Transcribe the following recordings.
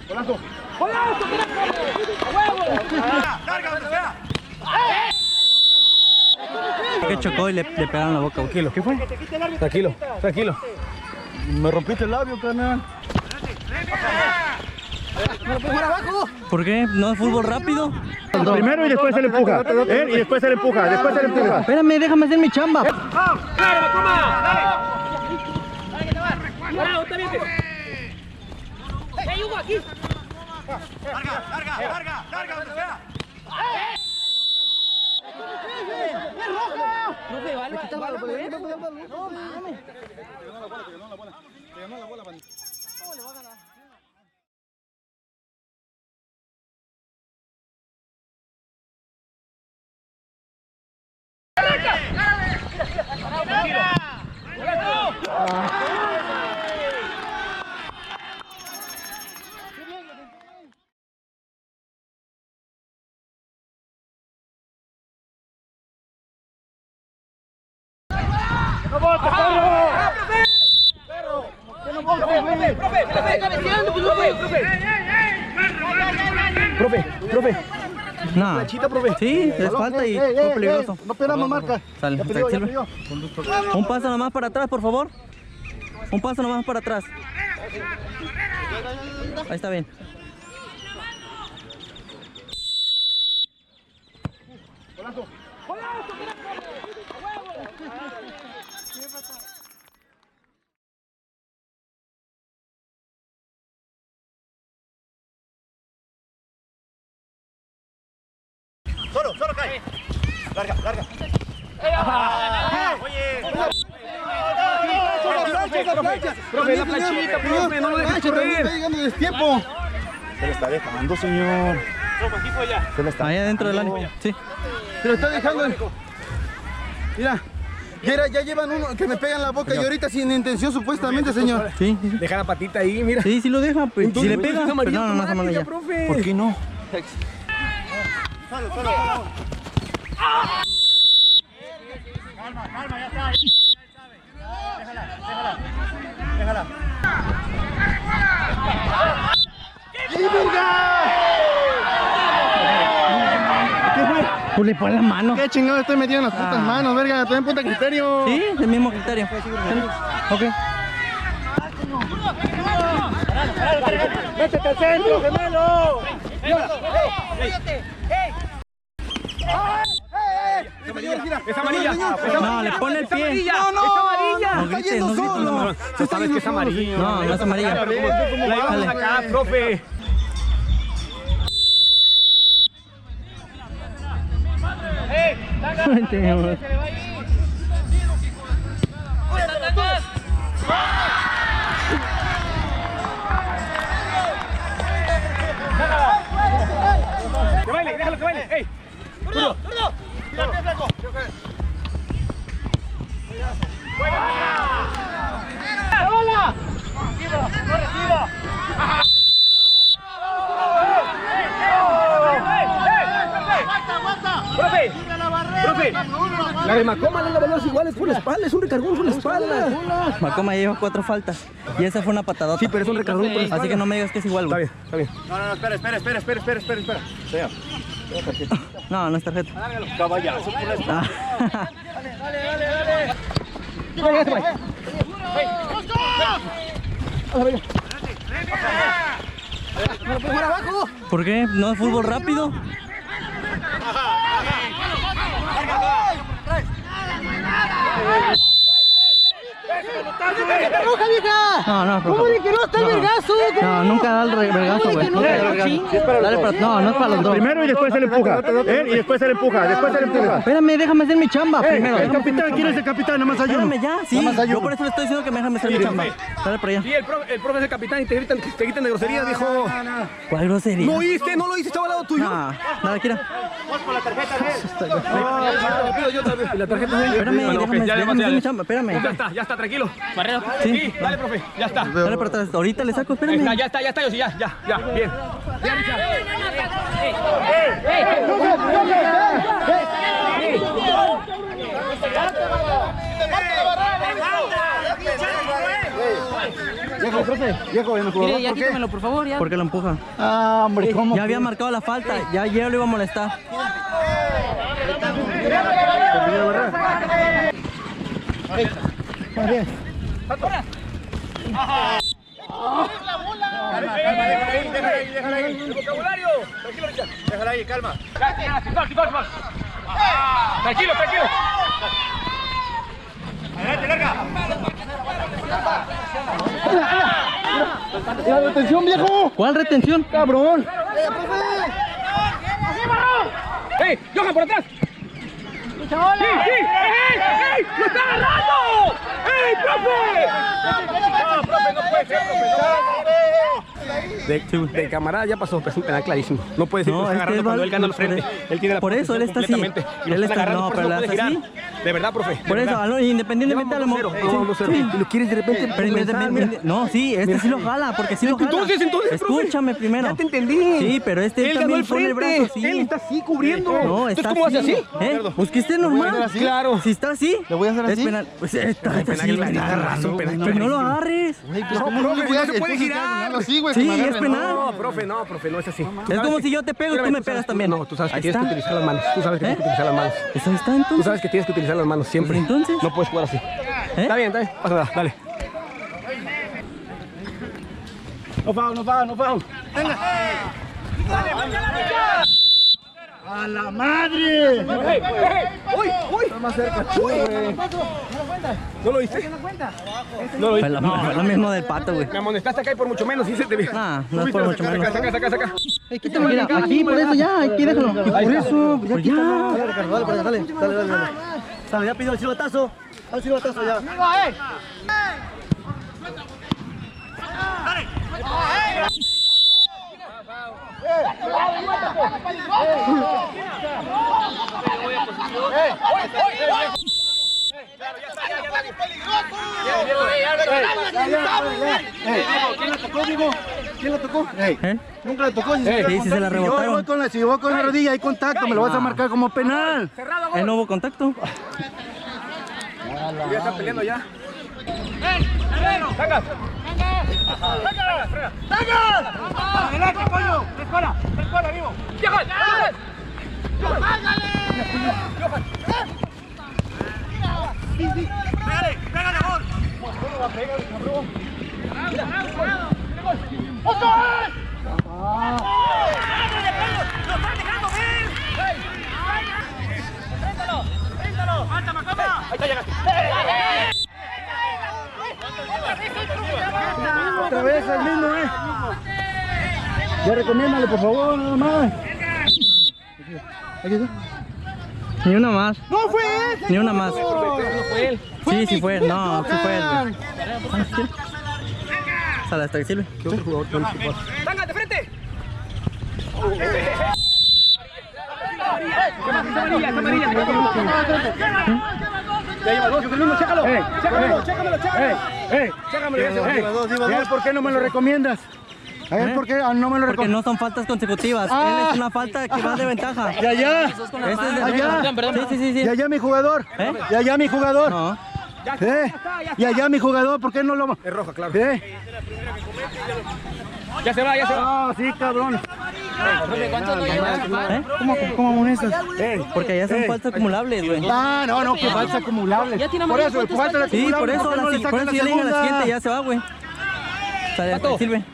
¡Golazo! ¡Golazo! ¡Larga donde sea! Que chocó y le pegaron la boca. Tranquilo, ¿qué fue? Tranquilo, tranquilo. Me rompiste el labio, carnal. ¿Por qué? ¿No es fútbol rápido? Primero y después se le empuja. Y después se le empuja, después se le empuja. Espérame, déjame hacer mi chamba. ¡Dale, Macoma! ¡Dale! ¡Dale que te va! ¡Bravo, está bien! ¡Hey, Hugo, aquí! ¡Larga, larga, larga, larga donde sea! Profe, vale, está malo, pero bien. Te ganó la bola, Pani. ¿Cómo le va a ganar? Profe. No. Planchita, profe. Sí, es falta y fue peligroso. No pegamos marca. Sale, Ya pidió, ya sirve. pidió. Un paso nomás para atrás, por favor. Un paso nomás para atrás. Ahí está bien. Golazo. Solo cae. Larga. Oye. Profe, la planchita, profe, no lo dejes correr. Está llegando de tiempo. Se le está dejando, señor. Se le está Ahí adentro del área. Sí. Se lo está dejando. Mira. Ya llevan uno que me pegan la boca, señor. Y ahorita sin intención supuestamente, señor. Sí. Deja la patita ahí, mira. Sí, lo deja. Pues, si le pega. Es amarilla Pero no es amarilla. profe. ¿Por qué no? Solo. Calma, ya está. Déjala. ¿Qué fue? Pues le pone la mano. ¿Qué chingado estoy metido en las putas manos, verga? Ten puta criterio. Sí, el mismo criterio. Ok. ¡Métete al centro, gemelo! ¡Es amarilla! No, le pone el pie. ¡No! ¡Es amarilla! No ¡Está grites, yendo no grites, solo! no. Tú sabes que es amarillo. No es amarilla. La llevamos Dale. acá, profe. Que baile, déjalo que baile. ¡Ey! ¡Zurdo! ¡Tira, pie flaco! ¡Hola! ¡Arriba! ¡Profe! La de Macoma no la valores igual, es por la espalda, es un recargón por la espalda. Macoma lleva 4 faltas. Y esa fue una patadota. Sí, pero es un recargón por la espalda. Así que no me digas que es igual, güey. Está bien. No, espera. Sea. No es tarjeta. Caballazo por la espalda. ¿Por qué? ¿No es fútbol rápido? No, ¿cómo de que no está el vergazo? No, nunca da el vergazo, güey. Nunca da el vergazo. Dale para, no es para los dos. Primero y después se le empuja. Y después se le empuja, Espérame, déjame hacer mi chamba primero. El capitán, ¿quién es el capitán? Nada más hay uno. Espérame ya, sí. Yo por eso le estoy diciendo que me déjame hacer mi chamba. Dale para allá. Sí, el profe es el capitán y te gritan de grosería, dijo. ¿Cuál grosería? ¿No oíste? ¿No lo oíste? Estaba al lado tuyo. Nada, Kira. Vamos por la tarjeta, ¿ves? La tarjeta es Espérame, déjame hacer mi chamba. Espérame. Ya está, tranquilo. Barrero. Sí, dale, profe, ya está. Dale para atrás. Ahorita le saco, espérame. Ya está, yo sí, ya, bien. Viejo, en el jugador, Mire, ya ¿por qué? quítamelo, por favor, ya. Porque lo empuja. Ah, hombre, ¿cómo? Ya había marcado la falta, ya lo iba a molestar. Muy bien. Déjala ahí. El vocabulario. Tranquilo, Richard. Déjala ahí, calma. Tranquilo. Adelante, larga. ¡La retención, viejo! ¿Cuál retención? ¡Cabrón! ¡Ey! ¡Johan, por atrás! ¡Sí! ¡Ey! ¡Lo está agarrando! ¡Ey, profe! No, profe, no puede ser, De camarada ya pasó, pero es un penal clarísimo. No puede ser que lo esté agarrando cuando él gana al frente. Él tiene la por eso él está así. completamente. Y lo Él están está agarrando, no, por pero eso no le puede hace girar. así. De verdad, profe. Por eso, independientemente de lo Y lo quieres de repente. pero independientemente, no, sí, este sí lo jala, porque sí lo jala. Entonces, profe. Escúchame primero. Ya te entendí. Sí, pero este Él ganó también el pone el frente. brazo, sí. Él está así cubriendo. No, Entonces, está ¿cómo hace así? Pues que esté normal. así? Claro. Si está así, ¿Le voy a hacer así? es penal. Pues está penal así, clarísimo, penal pero no lo agarres. No, profe, no se puede girar. Así, güey, Sí, que me agarre, es penal. No, profe, no es así. Es como si yo te pego y tú me pegas también. No, tú sabes que Ahí tienes que está. utilizar las manos. Tú sabes que tienes que utilizar las manos. Pues ahí está Tú entonces. sabes que tienes que utilizar las manos siempre. Pues entonces. No puedes jugar así. Está bien. Pásala, dale. No foul. ¡A la madre! ¡Uy! Está más cerca. ¿No lo viste? No lo Fue viste. lo mismo del pato, güey. Me amonestaste acá y por mucho menos, sí se te vio. Nah, no es por mucho menos. Saca. Mira, aquí, por eso ya, aquí déjalo. Por eso, ya Pues quítalo. ya. Dale, Ricardo, dale. Dale, ya pidió el silbatazo. Al silbatazo ya. ¿Quién la tocó, Diego? ¿Quién la tocó? Nunca la tocó. Sí, sí se la rebotaron. Si voy con la rodilla, hay contacto, me lo vas a marcar como penal. ¿El nuevo contacto? Ya está peleando ya. ¡Saca! ¡Adelante, pollo! ¡Rescola, vivo! ¡Johan! ¡Pégale, gol! ¿Cómo va a pegar, cabrón? ¡Otto! ¡Lo están dejando ver! ¡Préntalo! ¡Falta, Macama! ¡Ahí está, llegaste! Otra vez el mismo, Ya recomiéndale, por favor, nada más. Aquí está. Ni una más. ¡No fue él! Ni una más. No fue él. Sí fue él. No, sí fue él, güey. Sale hasta que sirve. ¿Qué otro jugador con este jugador? ¡Venga, de frente! ¡Esa amarilla! Ya lleva dos, es el mismo, chécalo. Chécamelo. ¿Por qué no me lo recomiendas? A ver, ¿por qué no me lo Porque recomiendas? no son faltas consecutivas. Él es una falta que va de ventaja. Ya. Este es de Allá. Sí. Ya, mi jugador. ¿Eh? Ya, mi jugador. No. Ya, mi jugador. ¿Por qué no lo...? Es roja, claro. ¿Eh? Ya se va. Ah, sí, cabrón. ¿Eh? ¿Cómo amonestas? Porque allá son faltas acumulables, güey. Ah, no, que falta acumulable. Por eso, falta acumulable. Sí, por eso, ¿por qué no le por sacan eso yo le dije a la segunda? siguiente, ya se va, güey. Sale hasta que sirve.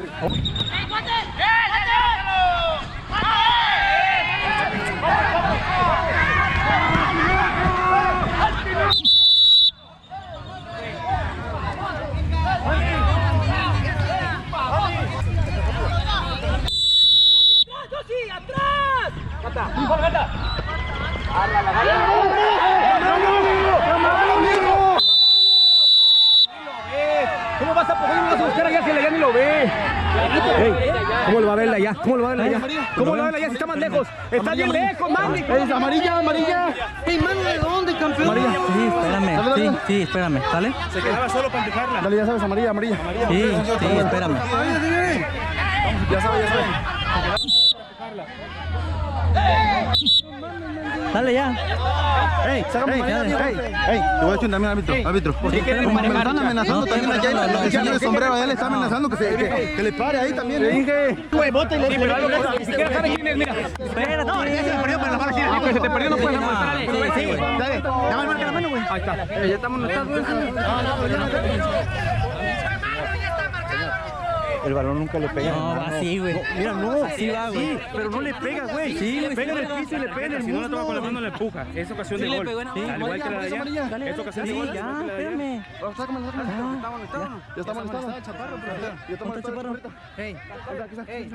¿Cómo vas a poder ir a buscar allá si allá ni lo ve? Ey, ¿cómo lo va a ver allá? ¿Cómo lo va a ver allá? ¿Cómo lo va a ver allá si está más lejos? Está bien lejos, mami. Es amarilla. Ey, mano, ¿de dónde, campeón? Sí, espérame. Sí, espérame. ¿Sale? Se quedaba solo para empujarla. Dale, ya sabes, amarilla. Sí, espérame. Ya sabes. Dale ya. Ey, te voy a decir también, árbitro. Me están amenazando también allá, el señor de sombrero allá le está amenazando que le pare ahí también. Le dije, güey, bota y le dije, Ni siquiera sabe quién es, mira. Espérate. no, ya se le perdió, pero la mano sí. Sí, pues se te perdió, no puedes aguantar. Sí, güey. Dale, ya me marca la mano, güey. Ahí está. Ya estamos en el El balón nunca le pega. No, va así, güey. Mira, no. Así va, güey. Sí, pero no le pega, güey. Sí, le güey, pega sí, en el güey. piso y le pega en el Si no la muslo. toma con la mano, le empuja. Es ocasión de Sí, le gol. pegó en- Al sí, igual que la de allá. amarilla. Es ocasión de Sí, gol. ya, espérame. Sácame. Ya está molestado. Ya está ¿Cuánto chaparro? molestado. Ey, ey.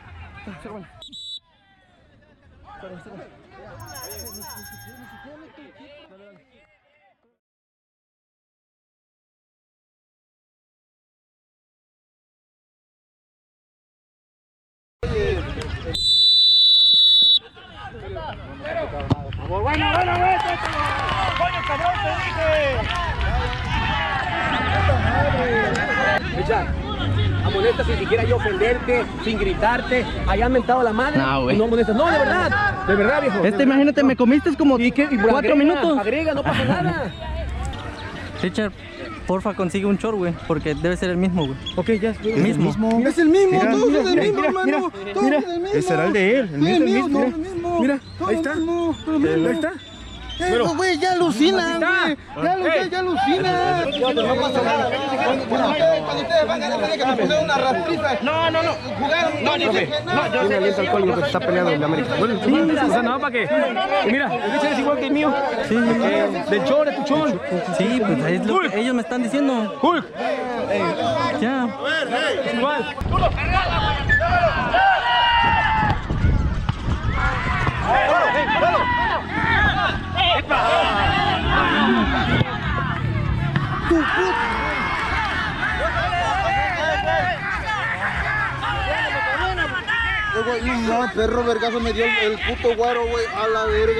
Richard, amonestas sin siquiera yo ofenderte, sin gritarte, hayan mentado la madre. No, güey. No amonestas. No, de verdad, viejo. Imagínate, me comiste como ¿Y 4 agrega, minutos. Agrega, no pasa nada. Richard, porfa, consigue un short, güey, porque debe ser el mismo, güey. Ok, ya. El mismo. Es el mismo, Mira, todos mira, es el mismo, mira, hermano. mira, Todos mira. es el mismo. Ese era el de él, el mío es el mismo, todo mira. el mismo. Mira, Todo ahí el está. mismo, todo el mismo. Ahí está. Eso, güey, ya alucinan, Ahí güey. Ya alucinan. No pasa nada. Cuando ustedes van a ganar, que nos pusieron una rastriza. No. Jugaron. No, Tiene aliento alcohólico que se está peleando en América. Sí, o sea, nada para que. Y mira, el bicho es igual que el mío. Sí, Del chor, de tu chor. sí, pues ahí es lo que ellos me están diciendo. Hulk, Ya. es igual. Güey, no, perro vergazo me dio el puto guaro, güey, a la verga,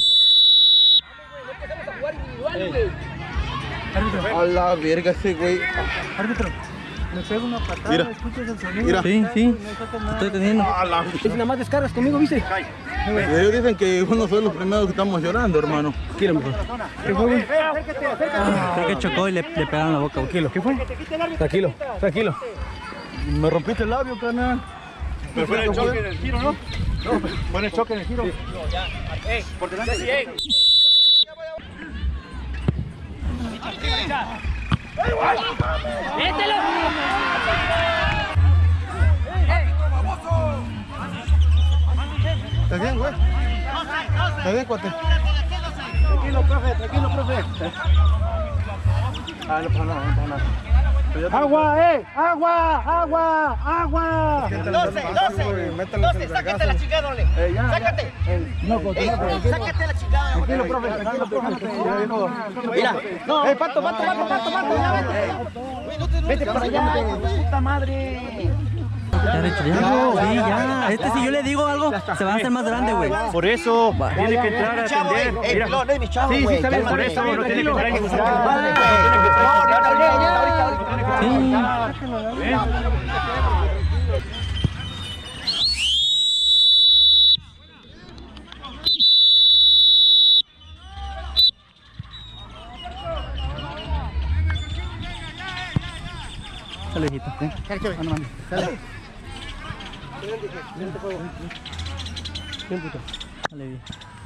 güey. A la verga ese güey. Árbitro, me pega una patada, Mira. escuchas el sonido. Mira. Sí, sí. Estoy teniendo. A la Si nada más descargas conmigo, ¿viste? Ellos dicen que uno son los primeros que estamos llorando, hermano. ¿Qué fue, güey? Creo que chocó y le pegaron la boca, güey. ¿Qué fue? Tranquilo, tranquilo. Me rompiste el labio, carnal. Pero fue el choque en el giro, ¿no? No, fue el choque en el giro. Por delante. ¿Estás bien, güey? ¿Estás bien, cuate? Tranquilo, profe. Ah, no pasa nada, no pasa nada. ¡Agua! 12, sácate la chingada, ole. Sácate. Sácate la chingada. Tranquilo, profe. Mira, no. Pato, ya vete. Vete para allá, puta madre. Ya, Richard, ya. Sí, ya. Si yo le digo algo, se va a hacer más grande, güey. Por eso, tiene que entrar a atender. Mira. No es mi chavo, Sí, güey. está bien, por Cálmate. eso no tiene que entrar ningún Ahorita. Sale, hijito. Sale bien.